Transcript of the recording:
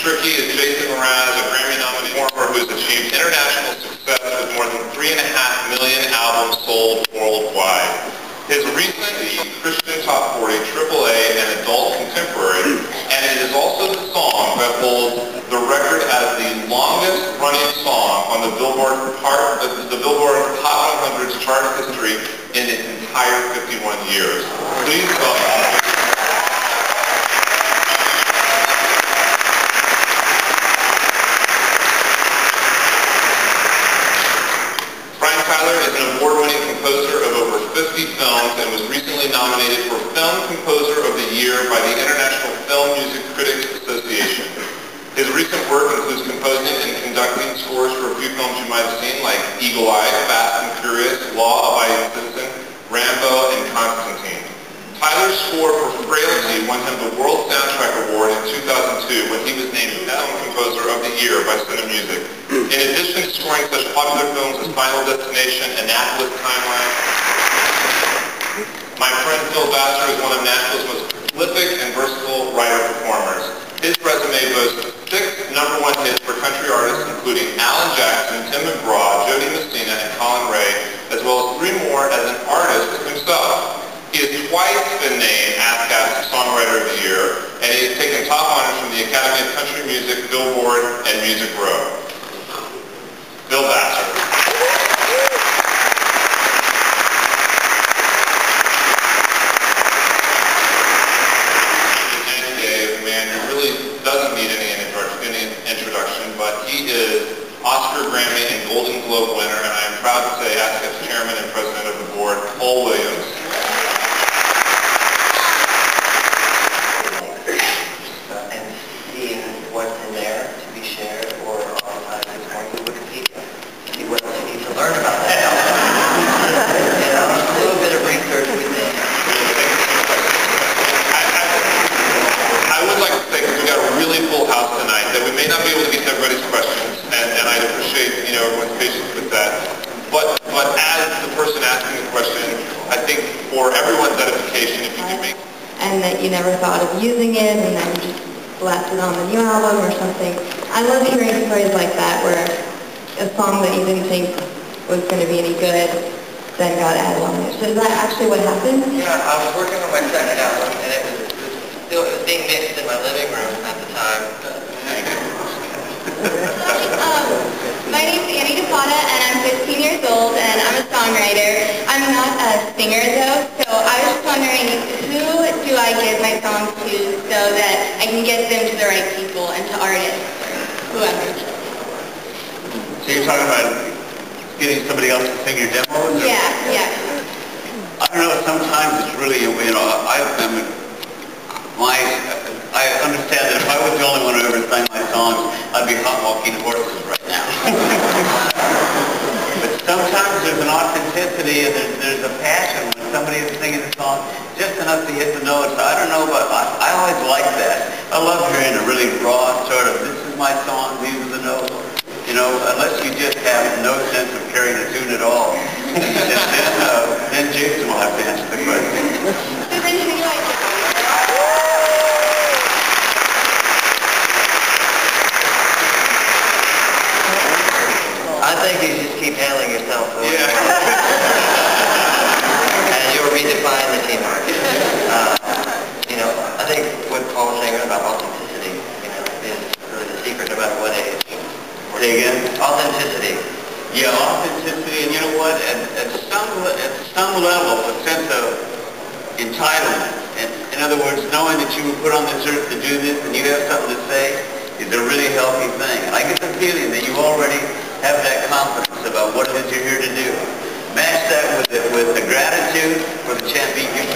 C.Tricky is Jason Mraz, a Grammy-nominated performer who has achieved international success with more than 3.5 million albums sold worldwide. His recent Christian Top 40, AAA, and Adult Contemporary, and it is also the song that holds the record as the longest-running song on the Billboard Hot 100's chart history in its entire 51 years. Please welcome. Tyler is an award-winning composer of over 50 films and was recently nominated for Film Composer of the Year by the International Film Music Critics Association. His recent work includes composing and conducting scores for a few films you might have seen, like Eagle Eye, Fast and Furious, Law Abiding Citizen, Rambo, and Constantine. Tyler's score for Frailty won him the World Soundtrack Award in 2002 when he was named Film Composer of the Year by Cinema Music. In addition to scoring such popular films as Final Destination, Annapolis Timeline, my friend Phil Vassar is one of Nashville's most prolific and versatile writer-performers. His resume boasts 6 #1 hits for country artists, including Alan Jackson, Tim McGraw, Jody Messina, and Colin Ray, as well as 3 more as an artist himself. He has twice been named ASCAP Songwriter of the Year, and he has taken top honors from the Academy of Country Music, Billboard, and Music Row. Phil Vassar. And Dave, man, who really doesn't need any introduction, but he is Oscar, Grammy, and Golden Globe winner, and I am proud to say ASCAP's chairman and president of the board, Paul Williams. And that you never thought of using it, and then you just slapped it on the new album or something. I love hearing stories like that, where a song that you didn't think was going to be any good then got added on there. So is that actually what happened? Yeah, I was working on my second album, and it was being mixed in my living room at the time. My name's Annie DePata, and I'm 15 years old, and I'm a songwriter. I'm not a singer, though, so I was just wondering, who do I give my songs to so that I can get them to the right people and to artists, or whoever? So you're talking about getting somebody else to sing your demos? Yeah. I don't know, sometimes it's really, I understand that if I was the only one who ever sang my songs, I'd be hot walking horses right now. But sometimes there's an authenticity and there's a passion when somebody is singing a song just enough to hit the notes. I don't know, but I always like that. I love hearing a really raw sort of, this is my song, these are the notes. You know, unless you just have no sense of carrying a tune at all, then Jason will have to answer the question. I think you just keep handling yourself. Yeah. And you'll redefine the teamwork. I think what Paul was saying about authenticity, is really the secret no matter what age. Say again? Authenticity. Yeah, authenticity, and you know what? At some level, a sense of entitlement. And in other words, knowing that you were put on this earth to do this and you have something to say is a really healthy thing. And I get the feeling that you already have that confidence about what it is you're here to do. Match that with the gratitude for the chance you